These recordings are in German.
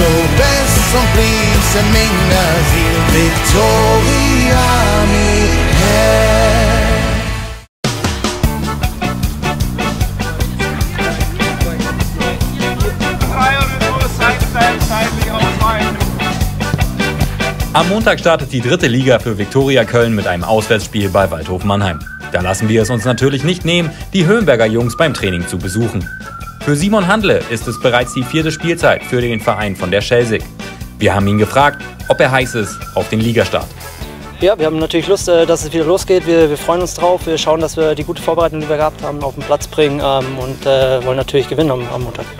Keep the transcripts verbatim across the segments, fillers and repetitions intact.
bes som priser minnes i Victoria mi her. Am Montag startet die dritte Liga für Viktoria Köln mit einem Auswärtsspiel bei Waldhof Mannheim. Da lassen wir es uns natürlich nicht nehmen, die Höhenberger Jungs beim Training zu besuchen. Für Simon Handle ist es bereits die vierte Spielzeit für den Verein von der Schelsig. Wir haben ihn gefragt, ob er heiß ist auf den Ligastart. Ja, wir haben natürlich Lust, dass es wieder losgeht. Wir, wir freuen uns drauf. Wir schauen, dass wir die gute Vorbereitung, die wir gehabt haben, auf den Platz bringen ähm, und äh, wollen natürlich gewinnen am, am Montag.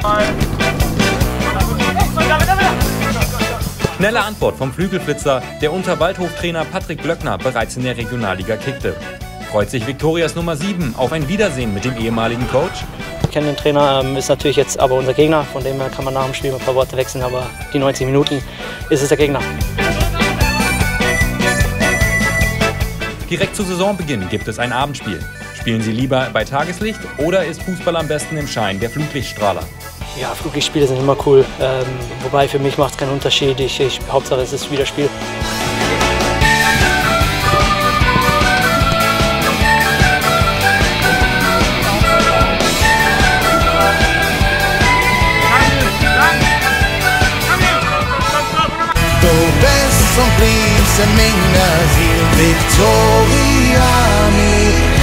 Schnelle Antwort vom Flügelflitzer, der unter Waldhof-Trainer Patrick Blöckner bereits in der Regionalliga kickte. Freut sich Viktorias Nummer sieben auf ein Wiedersehen mit dem ehemaligen Coach? Ich kenne den Trainer, ähm, ist natürlich jetzt aber unser Gegner. Von dem her kann man nach dem Spiel ein paar Worte wechseln, aber die neunzig Minuten ist es der Gegner. Direkt zu Saisonbeginn gibt es ein Abendspiel. Spielen Sie lieber bei Tageslicht oder ist Fußball am besten im Schein der Flutlichtstrahler? Ja, Flutlichtspiele sind immer cool, ähm, wobei für mich macht es keinen Unterschied. Ich, ich, Hauptsache es ist wieder Spiel. Du bes som priser minnes i Victoria mi